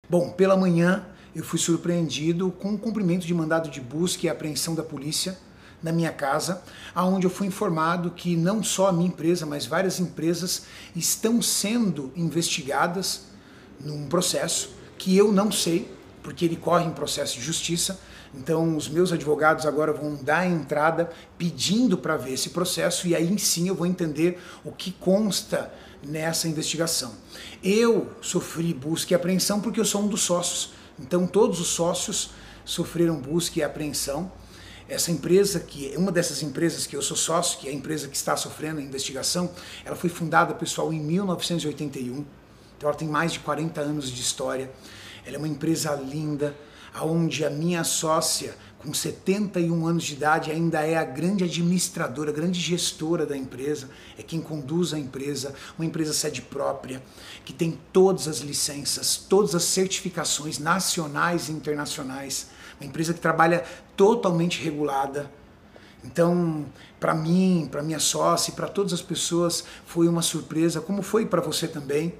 Bom, pela manhã eu fui surpreendido com o cumprimento de mandado de busca e apreensão da polícia na minha casa, aonde eu fui informado que não só a minha empresa, mas várias empresas estão sendo investigadas num processo que eu não sei, porque ele corre em processo de justiça. Então os meus advogados agora vão dar a entrada pedindo para ver esse processo e aí sim eu vou entender o que consta nessa investigação. Eu sofri busca e apreensão porque eu sou um dos sócios, então todos os sócios sofreram busca e apreensão. Essa empresa, que é uma dessas empresas que eu sou sócio, que é a empresa que está sofrendo a investigação, ela foi fundada, pessoal, em 1981, então ela tem mais de 40 anos de história. Ela é uma empresa linda, onde a minha sócia, com 71 anos de idade, ainda é a grande administradora, a grande gestora da empresa, é quem conduz a empresa, uma empresa sede própria, que tem todas as licenças, todas as certificações nacionais e internacionais, uma empresa que trabalha totalmente regulada. Então, para mim, para minha sócia e para todas as pessoas, foi uma surpresa, como foi para você também.